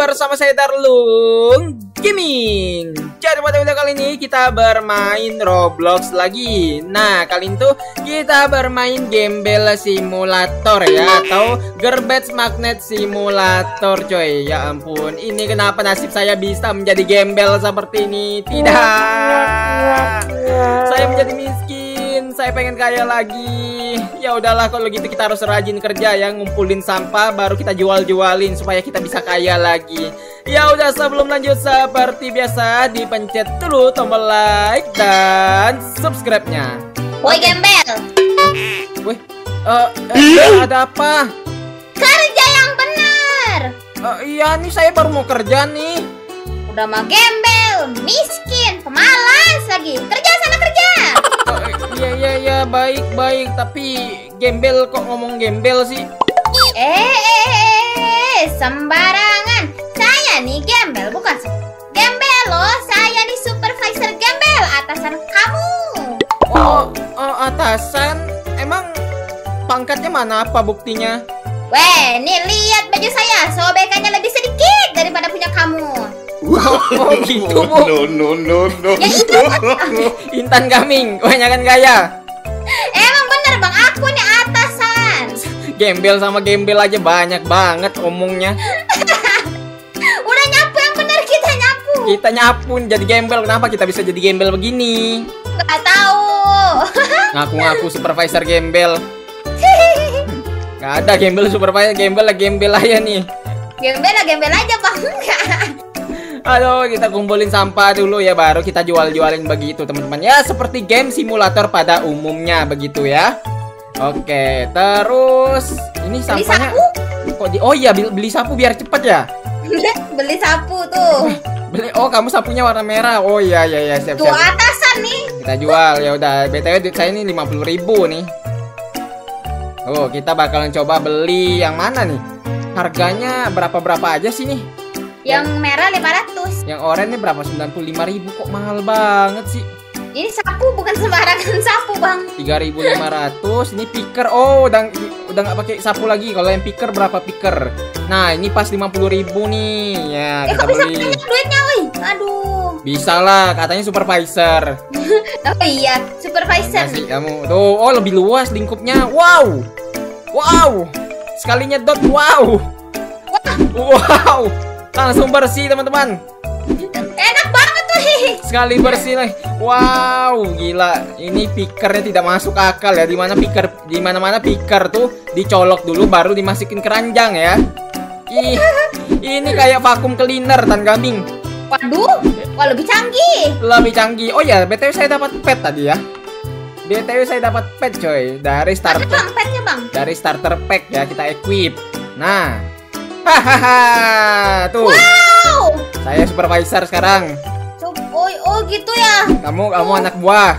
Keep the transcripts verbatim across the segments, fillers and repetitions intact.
bersama saya Darlung Gaming. Jadi pada video kali ini kita bermain Roblox lagi. Nah kali itu kita bermain Gembel Simulator ya, atau Garbage Magnet Simulator coy. Ya ampun, ini kenapa nasib saya bisa menjadi gembel seperti ini? Tidak, saya menjadi miskin. Saya pengen kaya lagi. Ya udahlah, kalau gitu kita harus rajin kerja ya, ngumpulin sampah baru kita jual-jualin supaya kita bisa kaya lagi. Ya udah, sebelum lanjut seperti biasa dipencet dulu tombol like dan subscribe-nya. Woi gembel. Wih, uh, uh, ada apa? Kerja yang benar. Uh, iya nih, saya baru mau kerja nih. Udah mah gembel, miskin, pemalas lagi. Kerja sana kerja. Uh, iya iya iya, baik baik, tapi gembel kok ngomong gembel sih? Eh, eh, eh, sembarangan. Saya nih gembel, bukan gembel loh. Saya nih supervisor gembel, atasan kamu. Oh, oh atasan? Emang pangkatnya mana, apa buktinya? Weh, nih lihat baju saya, sobekannya lebih sedikit daripada punya kamu. Oh, oh gitu bu. No no no no. Ya itu. Intan Gaming, kebanyakan gaya. Emang bener bang, aku nih atasan. Gembel sama gembel aja banyak banget omongnya. Udah nyapu yang bener, kita nyapu. Kita nyapu jadi gembel, kenapa kita bisa jadi gembel begini? Gak tahu. Ngaku-ngaku supervisor gembel. Gak ada gembel supervisor, gembel lah gembel aja nih. Gembel lah gembel aja bang. Aduh, kita kumpulin sampah dulu ya, baru kita jual-jualin begitu teman-teman. Ya seperti game simulator pada umumnya begitu ya. Oke, terus ini Beli sampahnya sapu? kok di oh iya, beli, beli sapu biar cepet ya. Beli sapu tuh. Beli, oh kamu sapunya warna merah. Oh iya iya iya, siap Tuh siap. atasan nih. Kita jual ya udah. B T W duit saya ini lima puluh ribu nih. Oh, kita bakalan coba beli yang mana nih? Harganya berapa-berapa aja sih nih? Yang merah lima ratus. Yang oranye berapa? sembilan puluh lima ribu. Kok mahal banget sih? Ini sapu bukan sembarangan sapu, Bang. tiga ribu lima ratus. Ini picker. Oh, udah udah nggak pakai sapu lagi. Kalau yang picker berapa picker? Nah, ini pas lima puluh ribu nih. Ya, Eh, kita kok bisa beli. banyak duitnya, woi? Aduh. Bisa lah, katanya supervisor. Oh iya, supervisor Kasih nih. kamu. Tuh, oh lebih luas lingkupnya. Wow. Wow. Sekalinya dot. Wow. Wow. Langsung bersih, teman-teman. Enak banget tuh. Sekali bersih nih. Wow, gila. Ini pickernya tidak masuk akal ya. Dimana picker, di mana-mana picker tuh dicolok dulu baru dimasukin keranjang ya. Ih, ini kayak vacuum cleaner Tan Gaming. Waduh, wah lebih canggih. Lebih canggih. Oh ya, B T W saya dapat pet tadi ya. B T W saya dapat pet coy dari Ada starter. bang, petnya bang. Dari starter pack ya, kita equip. Nah. Hahaha. Tuh. Wow. Saya supervisor sekarang. Coba, oh, oh gitu ya. Kamu kamu anak buah.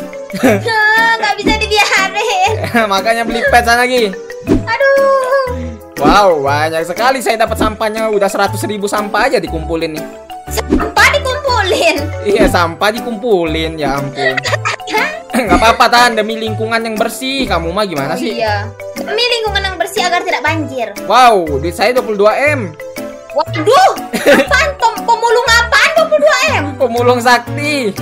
Nggak bisa dibiarin. Makanya beli pet sana lagi. Aduh. Wow, banyak sekali saya dapat sampahnya. Udah seratus ribu sampah aja dikumpulin nih. Sampah dikumpulin. Iya, sampah dikumpulin. Ya ampun. Nggak apa-apa Tan, demi lingkungan yang bersih. Kamu mah gimana Oh, sih? iya. Demi lingkungan yang bersih agar tidak banjir. Wow, duit saya dua puluh dua M. Waduh, apaan? Pem- Pemulung apaan dua puluh dua M? Pemulung sakti.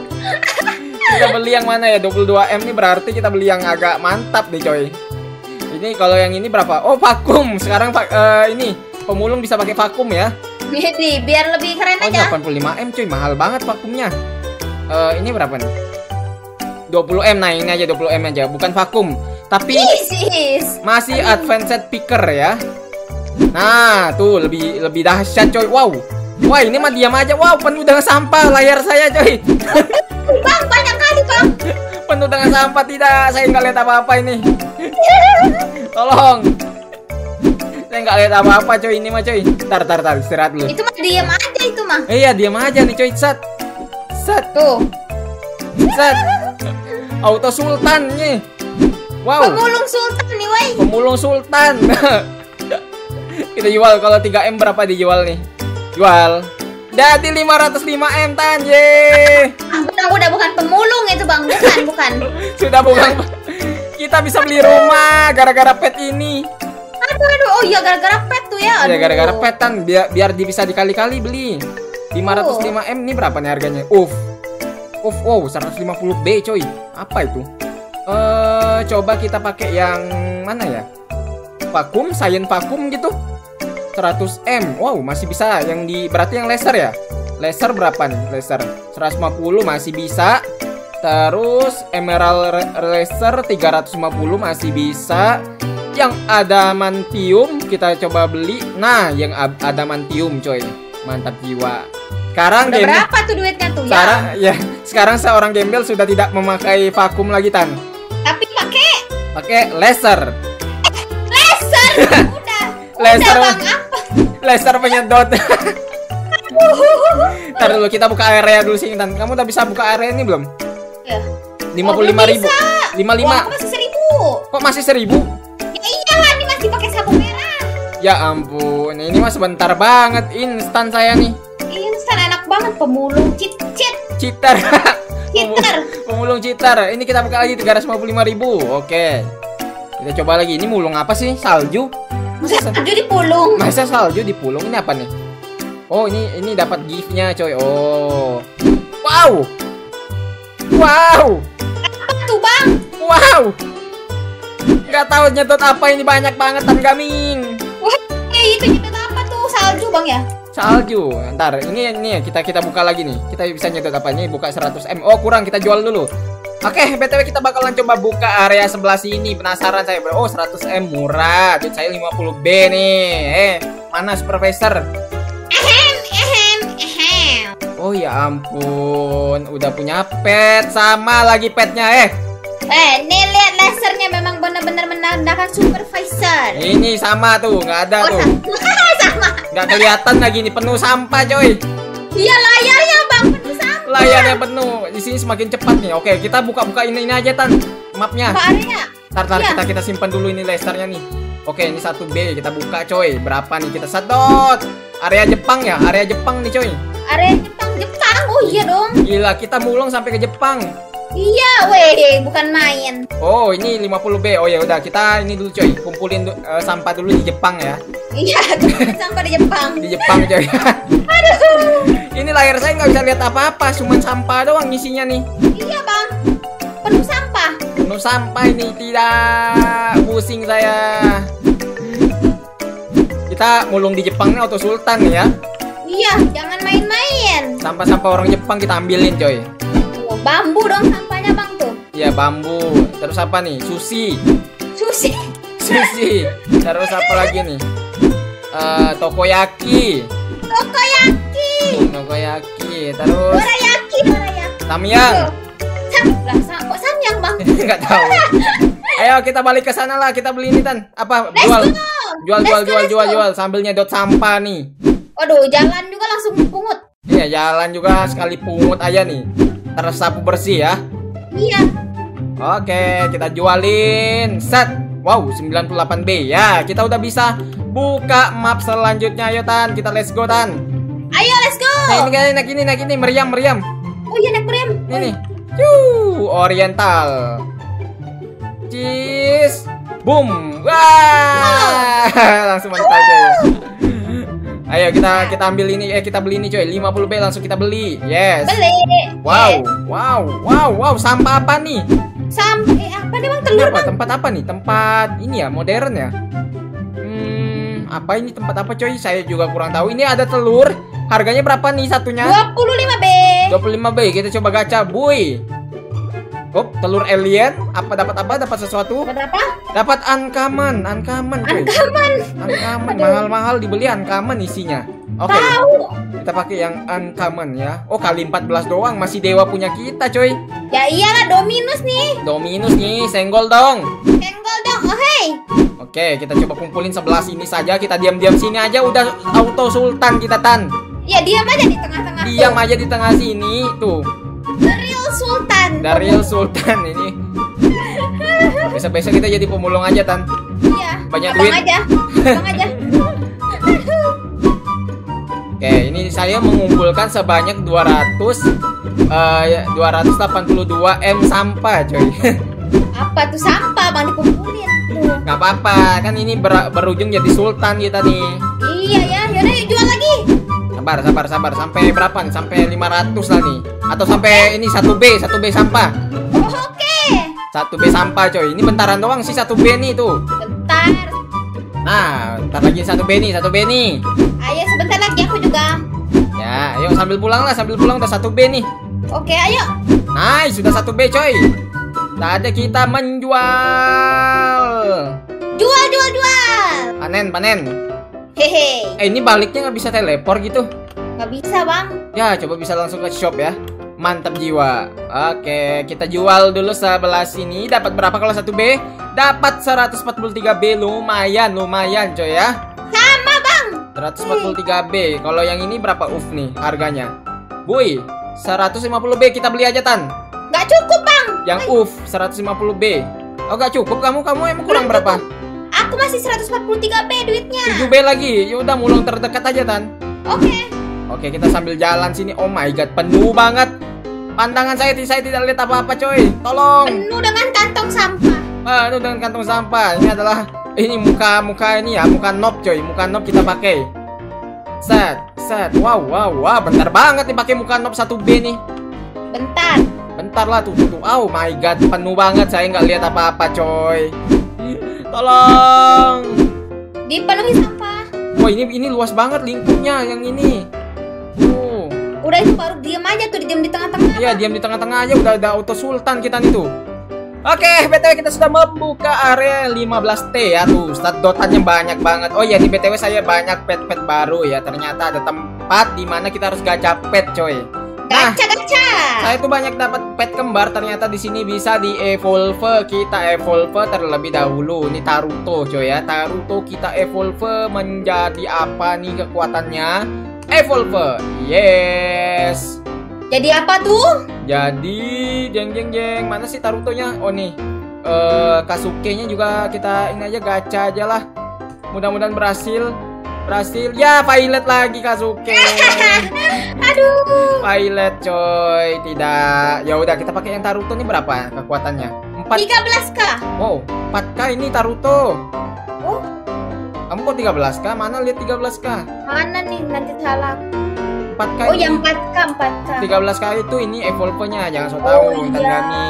Kita beli yang mana ya? dua puluh dua M ini berarti kita beli yang agak mantap nih coy. Ini kalau yang ini berapa? Oh, vakum. Sekarang uh, ini pemulung bisa pakai vakum ya. Jadi biar lebih keren Oh, aja. delapan puluh lima M cuy, mahal banget vakumnya. Uh, ini berapa nih? dua puluh M. Nah, ini aja dua puluh M aja, bukan vakum. Tapi Isis. masih advanced picker ya. Nah, tuh lebih lebih dahsyat coy. Wow. Wah, ini mah diam aja. Wow, penuh dengan sampah layar saya coy. Bang, banyak kali bang. Penuh dengan sampah, tidak. Saya nggak lihat apa-apa ini. Tolong. Saya nggak lihat apa-apa coy, ini mah coy. Tar tar tar, istirahat dulu. Itu mah diam aja itu mah. Eh, iya, diam aja nih coy. Set. Set. Tuh. Set. Auto sultan nih. Wow. Pemulung sultan nih, woi. Pemulung sultan. Kita jual, kalau tiga M berapa dijual nih? Jual. Jadi lima ratus lima M Tan. Ye. Ah, bang, udah bukan pemulung itu bang, bukan, bukan. Sudah bukan. Kita bisa beli rumah gara-gara pet ini. aduh, aduh. Oh iya, gara-gara pet tuh ya. Ya Aduh. gara-gara pet kan biar biar bisa dikali-kali beli. lima ratus lima M ini berapa nih harganya? Uff. Uff, wow, seratus lima puluh B coy. Apa itu? Eh, coba kita pakai yang mana ya? Vakum, Science vakum gitu. seratus M. Wow, masih bisa yang di berarti yang laser ya? Laser berapa nih? Laser seratus lima puluh masih bisa. Terus Emerald Laser tiga ratus lima puluh masih bisa. Yang adamantium kita coba beli. Nah, yang adamantium coy. Mantap jiwa. Sekarang Udah gembel, berapa tuh duitnya tuh sekarang ya? ya, sekarang seorang gembel sudah tidak memakai vakum lagi Tan. Tapi pakai Pakai laser. laser. Udah. Laser. Udah, Bang, apa? Laser penyedot. Ntar dulu kita buka area dulu sini Tan. Kamu udah bisa buka area ini belum? Ya. lima puluh lima ribu. lima puluh lima. Wah, aku masih seribu. Kok masih seribu? Ya iyalah, ini masih pakai sapu merah. Ya ampun, ini mah sebentar banget instan saya nih. Instan enak banget, pemulung cheat cheat. Citar. Cheater. Pemulung citar. Ini kita buka lagi tiga ratus lima puluh lima ribu. Oke. Kita coba lagi. Ini mulung apa sih? Salju? Masa sal- Salju dipulung. Masa salju dipulung? Ini apa nih? Oh, ini ini dapat gift-nya, coy. Oh. Wow. Wow. Apa tuh, Bang? Wow. Nggak tahu nyetot apa ini, banyak banget Tan Gaming. Wah, kayak itu nyedot apa tuh? Salju, Bang ya? Salju. Ntar ini ini kita kita buka lagi nih. Kita bisa nyetot apa ini? Buka seratus M. Oh, kurang, kita jual dulu. Oke, B T W kita bakalan coba buka area sebelah sini. Penasaran saya, bro. Oh, seratus M murah. Duit saya lima puluh B nih. Eh, mana supervisor? Ehem, ehem, ehem. Oh ya ampun, udah punya pet, sama lagi petnya. Eh, Eh, nih lihat lasernya memang benar-benar menandakan supervisor. ini sama tuh, nggak ada Oh, tuh, sama. Sama. nggak kelihatan lagi nih, penuh sampah coy. Iya, layarnya, Bang, penuh sampah. Layarnya penuh, di sini semakin cepat nih. Oke, kita buka-buka ini ini aja Tan, mapnya. Apa area? Tar, tar, Iya. kita kita simpan dulu ini lasernya nih. Oke, ini satu B, kita buka coy. Berapa nih kita sedot? Area Jepang ya, area Jepang nih coy. Area Jepang, Jepang. Oh iya dong. Gila, kita mulung sampai ke Jepang. Iya, weh, bukan main. Oh, ini lima puluh B. Oh ya udah, kita ini dulu coy, kumpulin du- eh, sampah dulu di Jepang ya. Iya, sampai di Jepang. Di Jepang coy. Aduh. Ini layar saya nggak bisa lihat apa-apa, cuma sampah doang isinya nih. Iya, Bang. Penuh sampah. Penuh sampah ini, tidak pusing saya. Kita mulung di Jepang nih, Auto Sultan nih ya. Iya, jangan main-main. Sampah-sampah orang Jepang kita ambilin coy. Oh, bambu dong sampahnya, Bang tuh. Iya, bambu. Terus apa nih? Sushi. Sushi. Sushi. Terus apa lagi nih? Eh, tokoyaki. Takoyaki. Tokoyaki. Terus Dorayaki, dorayaki. samyang. Sam, lah, sam, kok samyang, Bang? Nggak tahu. Ayo kita balik ke sana lah, kita beli ini Tan. Apa? Let's Jual. go. Jual, Let's jual, go, jual, let's jual, go. jual. Sambil nyedot sampah nih. Waduh, jalan juga langsung pungut. Iya, jalan juga sekali pungut aja nih. Tersapu bersih ya. Iya. Oke, kita jualin. Set. Wow, sembilan puluh delapan B. Ya, kita udah bisa buka map selanjutnya. Ayo Tan, kita let's go Tan. Ayo, let's go. Nah, ini kan naik ini, naik ini, meriam, meriam. Oh iya, naik rem. Ini nih. Yuh, Oriental. Cheese. Boom. Wah. Langsung mantap aja ya. Ayo kita kita ambil ini, eh kita beli ini coy, lima puluh B langsung kita beli. Yes. Beli. Wow, wow, wow, wow, sampah apa nih? Sampai apa nih, Bang? Ini Telur, apa? Bang. Tempat apa nih? Tempat ini ya, modern ya. Hmm, apa ini tempat apa coy? Saya juga kurang tahu. Ini ada telur. Harganya berapa nih satunya? dua puluh lima B. dua puluh lima B. Kita coba gacha, boy. Oh, telur alien. Apa dapat apa? Dapat sesuatu? Berapa? Dapat uncommon, uncommon coy. Ancaman. Uncommon, Aduh. mahal-mahal dibeli uncommon isinya. Oke. Tahu. Kita pakai yang uncommon ya. Oh, kali empat belas doang, masih dewa punya kita, coy. Ya iyalah, Dominus nih. Dominus nih, senggol dong. Senggol dong. Oh, hey. Oke, kita coba kumpulin sebelah sini saja. Kita diam-diam sini aja, udah auto sultan kita Tan. Ya diam aja di tengah-tengah. Diam tuh. aja di tengah sini, tuh. The real Sultan. Dari sultan ini. Besok-besok kita jadi pemulung aja Tan. Iya. Banyak Abang duit. aja. Abang aja. Oke, ini saya mengumpulkan sebanyak dua ratus eh, dua ratus delapan puluh dua M sampah, coy. Apa tuh sampah bang dikumpulin tuh? Gak apa-apa, kan ini ber berujung jadi sultan kita nih. Iya ya, yaudah yuk jual lagi. Sabar, sabar, sabar. Sampai berapa nih? Sampai lima ratus lah nih. Atau sampai ini satu B, satu B sampah. Oh, oke. satu B sampah coy. Ini bentaran doang sih satu B nih tuh. Bentar. Nah, bentar lagi satu B nih, satu B nih. Ayo sebentar lagi aku juga. Ya, ayo sambil pulang lah, sambil pulang udah satu B nih. Oke, ayo. Nice, sudah satu B coy. Tadi kita menjual. Jual, jual, jual. Panen, panen. Hehe. Eh, ini baliknya nggak bisa teleport gitu. Gak bisa bang. Ya, coba bisa langsung ke shop ya. Mantap jiwa. Oke, kita jual dulu sebelah sini. Dapat berapa kalau satu B? Dapat seratus empat puluh tiga B. Lumayan, lumayan coy ya. Sama bang. seratus empat puluh tiga B. Kalau yang ini berapa U F nih harganya? Boy, seratus lima puluh B kita beli aja Tan. Gak cukup bang. Yang U F seratus lima puluh B. Oh, gak cukup kamu? Kamu emang kurang berapa? Aku masih seratus empat puluh tiga B duitnya. tujuh B lagi. Yaudah mulung terdekat aja Tan. Oke. Oke, kita sambil jalan sini. Oh my god, penuh banget. Pandangan saya, saya tidak lihat apa-apa coy. Tolong. Penuh dengan kantong sampah. Penuh dengan kantong sampah. Ini adalah ini muka-muka ini ya, muka noob coy. Muka noob kita pakai. Set, set. Wow, wow, wow. Bentar banget nih pakai muka noob satu B nih. Bentar. Bentar lah tuh, tuh, tuh. Oh my god, penuh banget. Saya nggak lihat apa-apa coy. Tolong. Dipenuhi sampah. Oh, ini ini luas banget lingkupnya yang ini. Oh. Udah itu baru diam aja tuh, diam di tengah-tengah. Iya, diam di tengah-tengah aja udah ada auto sultan kita nih tuh. Oke, B T W kita sudah membuka area lima belas T ya tuh. Stat dotannya banyak banget. Oh iya, di B T W saya banyak pet-pet baru ya. Ternyata ada tempat di mana kita harus gacha pet, coy. Nah, gacha-gacha. saya tuh banyak dapat pet kembar. Ternyata di sini bisa di evolve. Kita evolve terlebih dahulu. Ini Taruto, coy ya. Taruto kita evolve menjadi apa nih kekuatannya? Evolve. Yes. Jadi apa tuh? Jadi jeng jeng jeng, mana sih Tarutonya? Oh nih, uh, Kasuke-nya juga kita ini aja gacha aja lah. Mudah-mudahan berhasil, berhasil. Ya, Violet lagi Kasuke. Aduh. Violet coy, tidak. Ya udah kita pakai yang Taruto nih berapa kekuatannya? empat. tiga belas K. Wow, empat K ini Taruto. Oh. Kamu kok tiga belas K? Mana lihat tiga belas K? Mana nih nanti salah. empat K. Oh, yang empat K, empat K. tiga belas K itu ini evolve-nya, jangan so tahu, oh, Tante iya. Gani.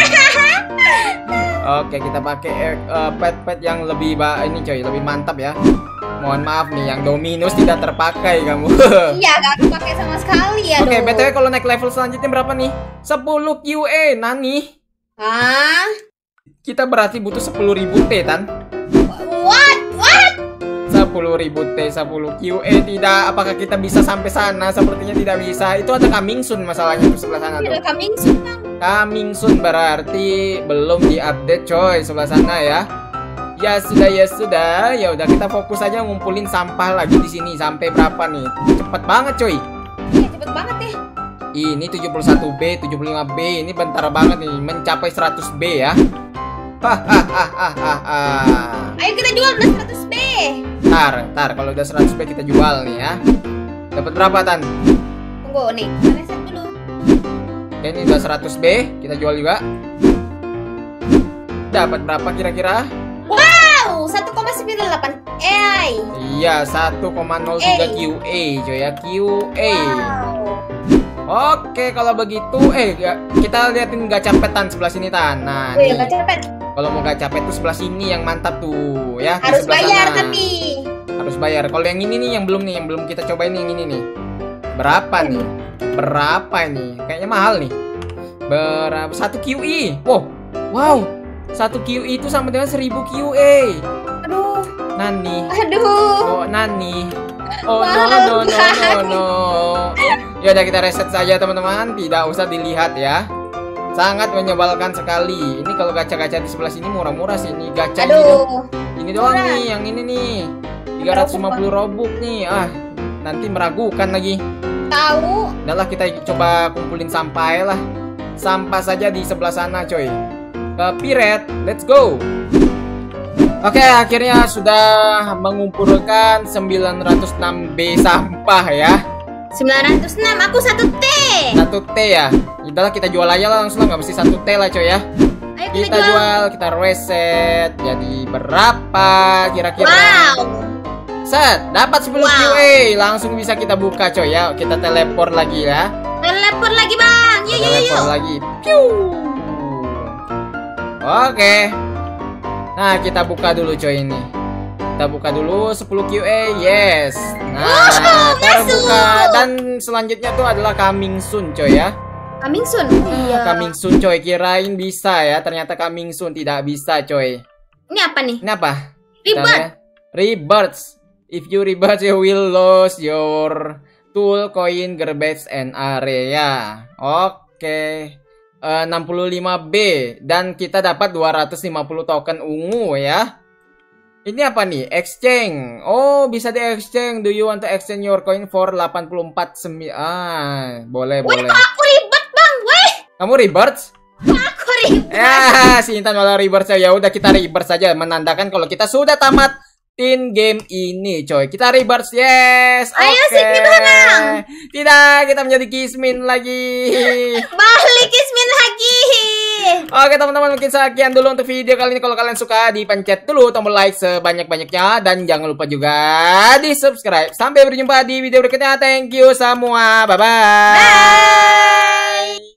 Oke, kita pakai uh, pet-pet yang lebih ba ini coy, lebih mantap ya. Mohon maaf nih, yang Dominus tidak terpakai kamu. Iya, gak aku pakai sama sekali ya. Oke, B T W kalau naik level selanjutnya berapa nih? sepuluh Q E, Nani. Hah? Kita berarti butuh sepuluh ribu T, Tan. What? What? sepuluh ribu T, sepuluh Q E tidak. Apakah kita bisa sampai sana? Sepertinya tidak bisa. Itu ada coming soon masalahnya di sebelah sana tuh. Tidak coming soon. Coming soon berarti belum diupdate coy sebelah sana ya. Ya sudah, ya sudah. Ya udah kita fokus aja ngumpulin sampah lagi di sini. Sampai berapa nih? Cepet banget coy. Iya, cepet banget ya. Ini tujuh puluh satu B, tujuh puluh lima B. Ini bentar banget nih mencapai seratus B ya. Hahaha. Ayo kita jual udah seratus B. Tar, tar kalau udah seratus B kita jual nih ya. Dapat berapa, Tan? Tunggu nih, kita reset dulu. Oke, ini udah seratus B, kita jual juga. Dapat berapa kira-kira? Wow, satu koma sembilan delapan E. Iya, satu koma nol tiga Q E coy ya, Q E. Wow. Oke, kalau begitu eh kita liatin gacha pet Tan sebelah sini Tan. Nah, Oh iya, nih. gacha pet. Kalau mau gacha pet tuh sebelah sini yang mantap tuh ya. di Harus sebelah bayar sana. tapi. Harus bayar. Kalau yang ini nih yang belum nih, yang belum kita cobain nih, yang ini nih. Berapa nih? Berapa nih? Kayaknya mahal nih. Berapa? Satu Q E. Wow. Wow. Satu Q E itu sama dengan seribu Q E. Aduh. Nani. Aduh. Oh, Nani. Oh, no, Mahal no, no, no, banget. no. Ya udah kita reset saja teman-teman. Tidak usah dilihat ya. Sangat menyebalkan sekali. Ini kalau gacha-gacha di sebelah sini murah-murah sih. Ini gacha ini, Aduh. ini doang Murah. nih. Yang ini nih tiga ratus lima puluh robux nih. Ah, nanti meragukan lagi. Tahu. Udahlah kita coba kumpulin sampah ya lah. Sampah saja di sebelah sana coy. Ke Pirate, let's go. Oke, akhirnya sudah mengumpulkan sembilan ratus enam B sampah ya. sembilan ratus enam, aku satu T. Satu T ya. Udahlah kita jual aja lah langsung lah, nggak mesti satu T lah coy ya. Ayo Kita jual, kita reset. Jadi berapa kira-kira? Wow. Set, dapat sepuluh Wow. Q A. Langsung bisa kita buka coy ya. Kita teleport lagi ya. Teleport lagi bang. Yuk yuk Teleport yuk. lagi. Piu. Oke. Nah, kita buka dulu coy ini. Kita buka dulu sepuluh Q A. Yes. Nah, Wow, terbuka. masuk. Dan selanjutnya tuh adalah coming soon coy ya. Coming soon. Iya. Coming soon coy. Kirain bisa ya. Ternyata coming soon tidak bisa coy. Ini apa nih? Ini apa? Rebirth. Misalnya, Rebirth. If you rebirth, you will lose your tool, coin, garbage, and area. Oke. Eh, enam puluh lima B. Dan kita dapat dua ratus lima puluh token ungu ya. Ini apa nih? Exchange. Oh, bisa di exchange. Do you want to exchange your coin for delapan puluh empat sembilan? Ah, boleh, Wih, boleh. kok aku ribet bang? Wih, Kamu rebirth? aku ribet. Ya, si Intan malah rebirth. Ya udah, kita rebirth saja, menandakan kalau kita sudah tamat tin game ini, coy. Kita rebirth, yes. Ayo, Oke. sih, kita menang. Tidak, kita menjadi Kismin lagi. Balik Kismin lagi. Oke teman-teman, mungkin sekian dulu untuk video kali ini. Kalau kalian suka, dipencet dulu tombol like sebanyak-banyaknya. Dan jangan lupa juga di subscribe. Sampai berjumpa di video berikutnya. Thank you semua. Bye-bye. Bye.